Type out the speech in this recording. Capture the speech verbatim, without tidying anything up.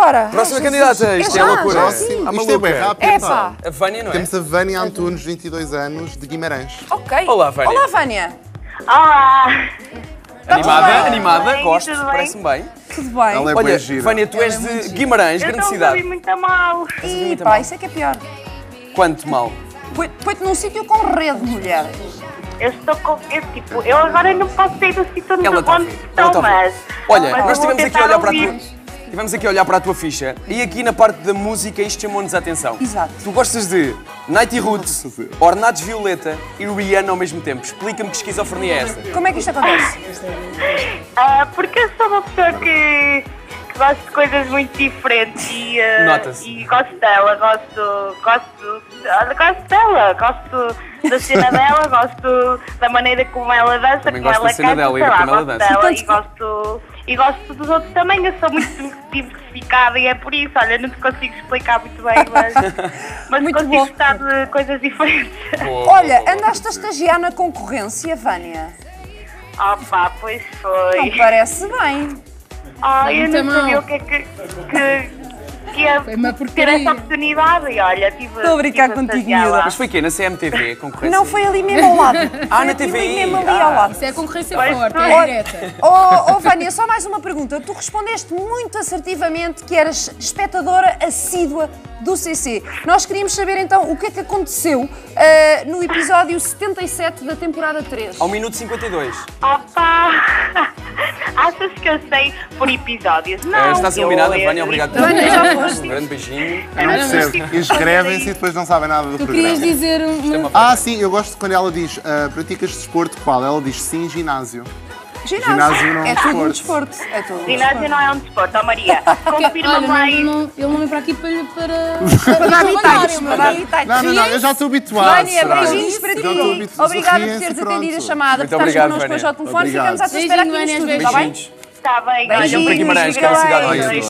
agora? Próxima Ai, candidata, isto é é já, loucura. já, É. sim. A Isto é bem maluca. rápido. É pá. pá. A Vânia, não é? Temos a Vânia Antunes, vinte e dois anos, de Guimarães. Ok. Olá, Vânia. Olá, Vânia. Olá! Animada, bem? animada, Bem, gosto, tudo bem? parece-me bem. Tudo bem? Ela é Olha, bem gira. Vânia, tu és de Guimarães, Eu grande estou a cidade. ouvir muito a mal. Ih, muito pá, mal. isso é que é pior. Quanto mal? Põe- Põe-te num sítio com rede, mulher. Eu estou com. Eu, tipo, eu agora não posso sair do sítio onde Ela está a onde ouvir. Ela estou, está a mas. ouvir. Olha, mas nós eu vou estivemos aqui a tentar olhar para a ouvir. tua... Estivemos aqui a olhar para a tua ficha e aqui na parte da música isto chamou-nos a atenção. Exato. Tu gostas de Nighty Roots, Ornatos Violeta e Rihanna ao mesmo tempo. Explica-me que esquizofrenia é esta. Como é que isto acontece? Ah, porque eu sou uma pessoa que, que gosto de coisas muito diferentes e, ah, Nota-se. e gosto dela, gosto, gosto, ah, gosto dela, gosto da cena dela, gosto da maneira como ela dança, Também como gosto ela da cena canta, dela e sei de lá, como ela gosto dança. dela Portanto, e gosto, e gosto dos outros também, eu sou muito diversificada e é por isso, olha, não te consigo explicar muito bem, mas, mas Muito consigo bom. gostar de coisas diferentes. Olha, andaste a estagiar na concorrência, Vânia? Oh pá, pois foi. Não parece bem. Ah, eu muito não sabia mal. o que é que, que, que ia Foi uma ter porcaria. essa oportunidade e olha, tive Estou a brincar tive contigo, estagiar miúda. lá. Mas foi quê? Na C M T V, concorrência? Não, foi ali mesmo ao lado. Ah, Foi na ali T V I. mesmo ali Ah. ao lado. Isso é concorrência Pois forte, foi. é direta. Oh, oh, Vânia, só mais uma pergunta. Tu respondeste muito assertivamente que eras espectadora assídua do C C. Nós queríamos saber então o que é que aconteceu ah, no episódio setenta e sete da temporada três. Ao minuto cinquenta e dois. Opa! Achas que eu sei por episódios? Não, Eh, Estás eu- eliminada, eu- Vânia, obrigado por Vânia, já tudo. foste. Um grande beijinho. eu Não não percebo. consigo Inscrevem-se e fazer depois não sabem nada do Tu programa. querias dizer uma... Ah, sim, eu gosto quando ela diz ah, praticas desporto qual? Ela diz sim, ginásio. Ginásio. Ginásio não é É tudo um desporto. desporto. É tudo um Ginásio desporto. não é um desporto, ó Maria. Olha, Confirma-me não, lá isso. não, ele não vem para aqui para... para... Para dar bitites, trabalhar, para dar bitites. Não, não, não, eu já estou habituado. Vânia, Soraya. beijinhos para Já estou ti. habituado. Obrigada por Riem-se, teres pronto. atendido a chamada, Muito por estares obrigado, connosco Vânia. hoje ao telefone. Obrigado. Ficamos à tua espera aqui no Beijinho, estúdio, Vânia, está bem? beijinhos. Está bem, Beijinhos, olha, para Guimarães, que é uma cidade beijinhos. linda.